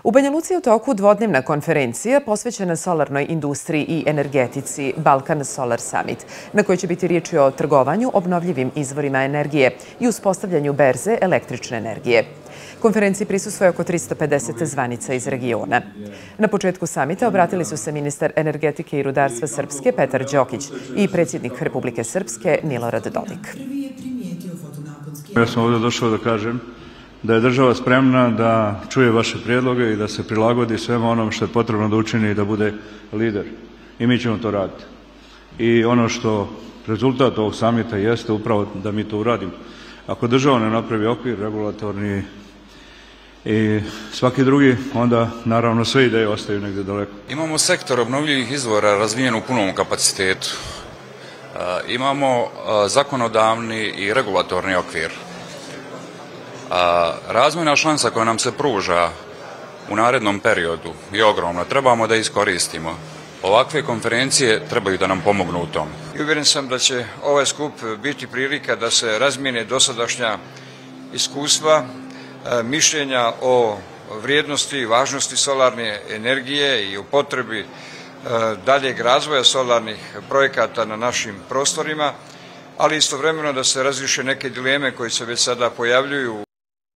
U Banja Luci je u toku dvodnevna konferencija posvećena solarnoj industriji i energetici Balkan Solar Summit, na kojoj će biti riječi o trgovanju obnovljivim izvorima energije i uspostavljanju berze električne energije. Konferenciji prisustvuje oko 350 zvanica iz regiona. Na početku samita obratili su se ministar energetike i rudarstva Srpske Petar Đokić i predsjednik Republike Srpske Milorad Dodik. Ja sam ovdje došao da kažem da je država spremna da čuje vaše prijedloge i da se prilagodi svema onom što je potrebno da učini i da bude lider. I mi ćemo to raditi. I ono što rezultat ovog samita jeste upravo da mi to uradimo. Ako država ne napravi okvir regulatorni i svaki drugi, onda naravno sve ideje ostaju negdje daleko. Imamo sektor obnovljivih izvora razvijen u punom kapacitetu. Imamo zakonodavni i regulatorni okvir. Razvojna šansa koja nam se pruža u narednom periodu je ogromna. Trebamo da iskoristimo. Ovakve konferencije trebaju da nam pomognu u tom. Uvjeren sam da će ovaj skup biti prilika da se razmijene dosadašnja iskustva, mišljenja o vrijednosti i važnosti solarne energije i o potrebi daljeg razvoja solarnih projekata na našim prostorima, ali istovremeno da se razriješe neke dileme koje se već sada pojavljuju.